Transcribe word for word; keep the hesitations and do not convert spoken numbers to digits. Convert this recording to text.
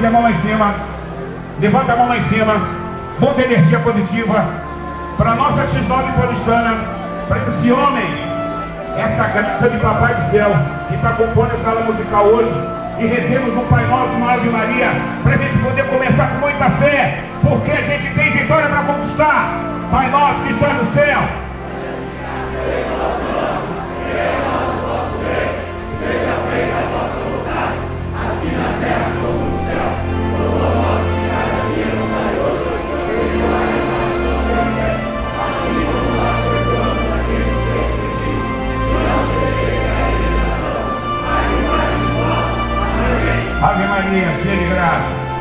a mão lá em cima. Levanta a mão lá em cima. Muita energia positiva para a nossa X nove paulistana, para esse homem, essa graça de Papai do Céu que está compondo essa aula musical hoje. E rezemos um Pai Nosso, uma Ave Maria, para a gente poder começar com muita fé, porque a gente tem vitória para conquistar. Pai Nosso que está no céu, seja feita a vossa vontade, assim na terra como no céu. O pão nosso de cada dia nos dai hoje, perdoai as nossas ofensas, assim como nós perdoamos aqueles que nos pediram. E não deixeis cair em tentação, mas livrai-nos do mal. Amém. Ave Maria, cheia de graça.